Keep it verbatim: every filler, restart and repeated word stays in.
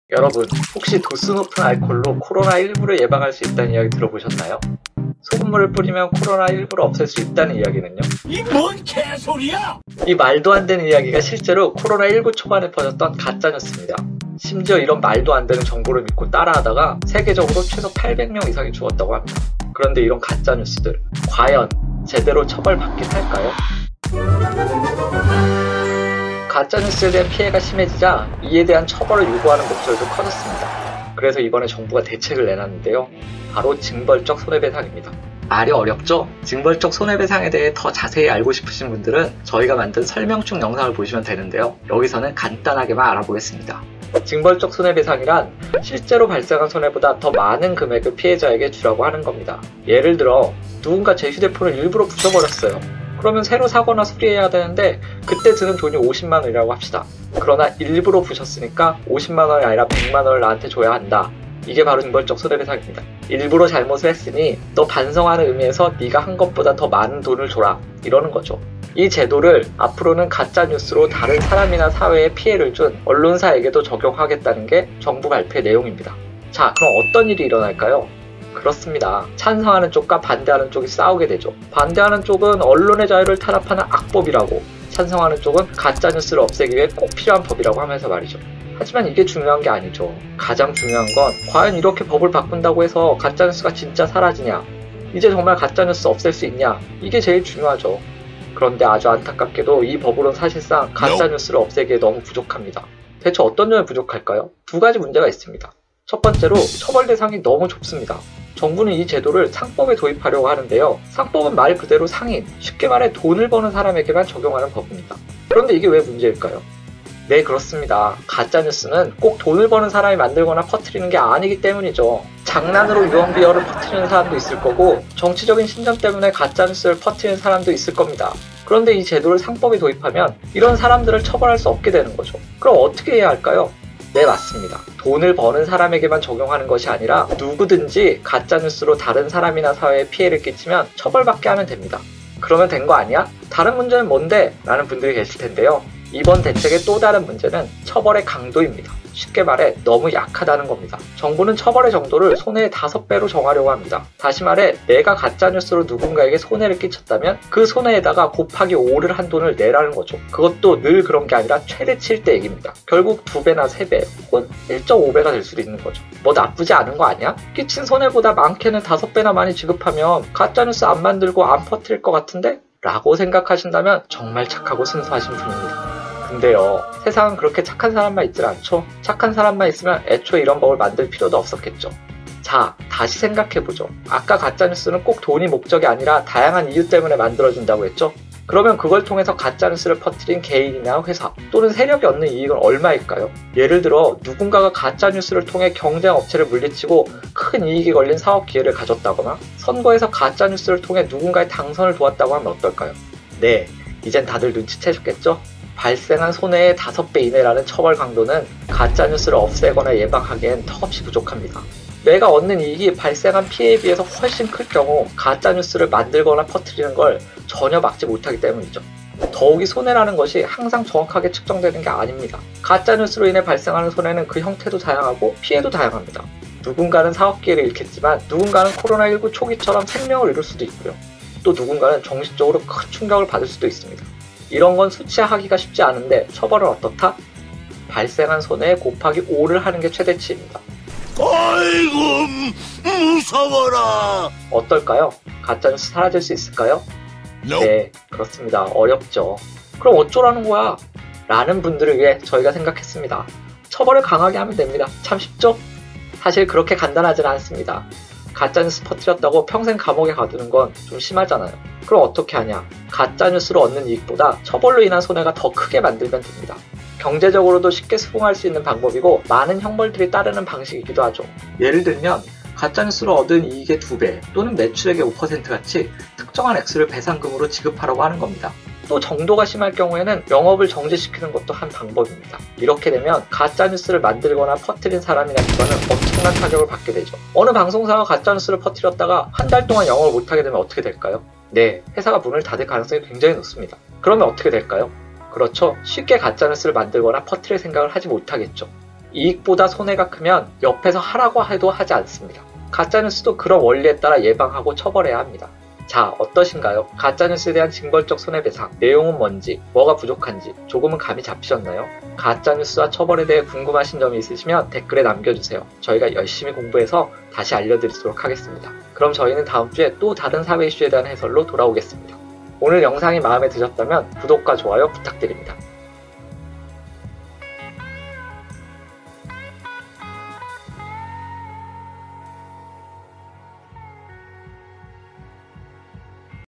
여러분, 혹시 도수 높은 알코올로 코로나십구를 예방할 수 있다는 이야기 들어보셨나요? 소금물을 뿌리면 코로나십구를 없앨 수 있다는 이야기는요? 이 뭔 개소리야! 이 말도 안 되는 이야기가 실제로 코로나십구 초반에 퍼졌던 가짜뉴스입니다. 심지어 이런 말도 안 되는 정보를 믿고 따라하다가 세계적으로 최소 팔백 명 이상이 죽었다고 합니다. 그런데 이런 가짜뉴스들, 과연 제대로 처벌받긴 할까요? 가짜뉴스에 대한 피해가 심해지자 이에 대한 처벌을 요구하는 목소리도 커졌습니다. 그래서 이번에 정부가 대책을 내놨는데요. 바로 징벌적 손해배상입니다. 말이 어렵죠? 징벌적 손해배상에 대해 더 자세히 알고 싶으신 분들은 저희가 만든 설명충 영상을 보시면 되는데요. 여기서는 간단하게만 알아보겠습니다. 징벌적 손해배상이란 실제로 발생한 손해보다 더 많은 금액을 피해자에게 주라고 하는 겁니다. 예를 들어 누군가 제 휴대폰을 일부러 부숴버렸어요. 그러면 새로 사거나 수리해야 되는데 그때 드는 돈이 오십만 원이라고 합시다. 그러나 일부러 부셨으니까 오십만 원이 아니라 백만 원을 나한테 줘야 한다. 이게 바로 징벌적 손해배상입니다. 일부러 잘못을 했으니 너 반성하는 의미에서 네가 한 것보다 더 많은 돈을 줘라. 이러는 거죠. 이 제도를 앞으로는 가짜뉴스로 다른 사람이나 사회에 피해를 준 언론사에게도 적용하겠다는 게 정부 발표의 내용입니다. 자, 그럼 어떤 일이 일어날까요? 그렇습니다. 찬성하는 쪽과 반대하는 쪽이 싸우게 되죠. 반대하는 쪽은 언론의 자유를 탄압하는 악법이라고, 찬성하는 쪽은 가짜뉴스를 없애기 위해 꼭 필요한 법이라고 하면서 말이죠. 하지만 이게 중요한 게 아니죠. 가장 중요한 건 과연 이렇게 법을 바꾼다고 해서 가짜뉴스가 진짜 사라지냐, 이제 정말 가짜뉴스 없앨 수 있냐, 이게 제일 중요하죠. 그런데 아주 안타깝게도 이 법으로는 사실상 가짜뉴스를 없애기에 너무 부족합니다. 대체 어떤 점이 부족할까요? 두 가지 문제가 있습니다. 첫 번째로 처벌 대상이 너무 좁습니다. 정부는 이 제도를 상법에 도입하려고 하는데요. 상법은 말 그대로 상인, 쉽게 말해 돈을 버는 사람에게만 적용하는 법입니다. 그런데 이게 왜 문제일까요? 네, 그렇습니다. 가짜뉴스는 꼭 돈을 버는 사람이 만들거나 퍼뜨리는 게 아니기 때문이죠. 장난으로 유언비어를 퍼뜨리는 사람도 있을 거고 정치적인 신념 때문에 가짜뉴스를 퍼뜨리는 사람도 있을 겁니다. 그런데 이 제도를 상법에 도입하면 이런 사람들을 처벌할 수 없게 되는 거죠. 그럼 어떻게 해야 할까요? 네, 맞습니다. 돈을 버는 사람에게만 적용하는 것이 아니라 누구든지 가짜뉴스로 다른 사람이나 사회에 피해를 끼치면 처벌받게 하면 됩니다. 그러면 된 거 아니야? 다른 문제는 뭔데? 라는 분들이 계실 텐데요. 이번 대책의 또 다른 문제는 처벌의 강도입니다. 쉽게 말해 너무 약하다는 겁니다. 정부는 처벌의 정도를 손해의 다섯 배로 정하려고 합니다. 다시 말해 내가 가짜뉴스로 누군가에게 손해를 끼쳤다면 그 손해에다가 곱하기 오를 한 돈을 내라는 거죠. 그것도 늘 그런 게 아니라 최대치일 때 얘기입니다. 결국 두 배나 세 배 혹은 일 점 오 배가 될 수도 있는 거죠. 뭐 나쁘지 않은 거 아니야? 끼친 손해보다 많게는 다섯 배나 많이 지급하면 가짜뉴스 안 만들고 안 퍼뜨릴 것 같은데? 라고 생각하신다면 정말 착하고 순수하신 분입니다. 근데요, 세상은 그렇게 착한 사람만 있질 않죠? 착한 사람만 있으면 애초에 이런 법을 만들 필요도 없었겠죠. 자, 다시 생각해보죠. 아까 가짜뉴스는 꼭 돈이 목적이 아니라 다양한 이유 때문에 만들어진다고 했죠? 그러면 그걸 통해서 가짜뉴스를 퍼뜨린 개인이나 회사 또는 세력이 얻는 이익은 얼마일까요? 예를 들어 누군가가 가짜뉴스를 통해 경쟁 업체를 물리치고 큰 이익이 걸린 사업 기회를 가졌다거나 선거에서 가짜뉴스를 통해 누군가의 당선을 도왔다고 하면 어떨까요? 네, 이젠 다들 눈치채셨겠죠? 발생한 손해의 다섯 배 이내라는 처벌 강도는 가짜뉴스를 없애거나 예방하기엔 턱없이 부족합니다. 내가 얻는 이익이 발생한 피해에 비해서 훨씬 클 경우 가짜뉴스를 만들거나 퍼뜨리는 걸 전혀 막지 못하기 때문이죠. 더욱이 손해라는 것이 항상 정확하게 측정되는 게 아닙니다. 가짜뉴스로 인해 발생하는 손해는 그 형태도 다양하고 피해도 다양합니다. 누군가는 사업 기회를 잃겠지만 누군가는 코로나십구 초기처럼 생명을 잃을 수도 있고요. 또 누군가는 정신적으로 큰 충격을 받을 수도 있습니다. 이런 건 수치하기가 쉽지 않은데 처벌은 어떻다? 발생한 손해에 곱하기 오를 하는 게 최대치입니다. 아이고 무서워라. 어떨까요? 가짜뉴스 사라질 수 있을까요? No. 네, 그렇습니다. 어렵죠. 그럼 어쩌라는 거야? 라는 분들을 위해 저희가 생각했습니다. 처벌을 강하게 하면 됩니다. 참 쉽죠? 사실 그렇게 간단하지는 않습니다. 가짜뉴스 퍼뜨렸다고 평생 감옥에 가두는 건 좀 심하잖아요. 그럼 어떻게 하냐? 가짜뉴스로 얻는 이익보다 처벌로 인한 손해가 더 크게 만들면 됩니다. 경제적으로도 쉽게 수긍할 수 있는 방법이고 많은 형벌들이 따르는 방식이기도 하죠. 예를 들면 가짜뉴스로 얻은 이익의 두 배 또는 매출액의 오 퍼센트 같이 특정한 액수를 배상금으로 지급하라고 하는 겁니다. 또 정도가 심할 경우에는 영업을 정지시키는 것도 한 방법입니다. 이렇게 되면 가짜뉴스를 만들거나 퍼뜨린 사람이나 기관은 엄청난 타격을 받게 되죠. 어느 방송사가 가짜뉴스를 퍼뜨렸다가 한 달 동안 영업을 못하게 되면 어떻게 될까요? 네, 회사가 문을 닫을 가능성이 굉장히 높습니다. 그러면 어떻게 될까요? 그렇죠. 쉽게 가짜뉴스를 만들거나 퍼뜨릴 생각을 하지 못하겠죠. 이익보다 손해가 크면 옆에서 하라고 해도 하지 않습니다. 가짜뉴스도 그런 원리에 따라 예방하고 처벌해야 합니다. 자, 어떠신가요? 가짜뉴스에 대한 징벌적 손해배상, 내용은 뭔지, 뭐가 부족한지 조금은 감이 잡히셨나요? 가짜뉴스와 처벌에 대해 궁금하신 점이 있으시면 댓글에 남겨주세요. 저희가 열심히 공부해서 다시 알려드리도록 하겠습니다. 그럼 저희는 다음 주에 또 다른 사회 이슈에 대한 해설로 돌아오겠습니다. 오늘 영상이 마음에 드셨다면 구독과 좋아요 부탁드립니다.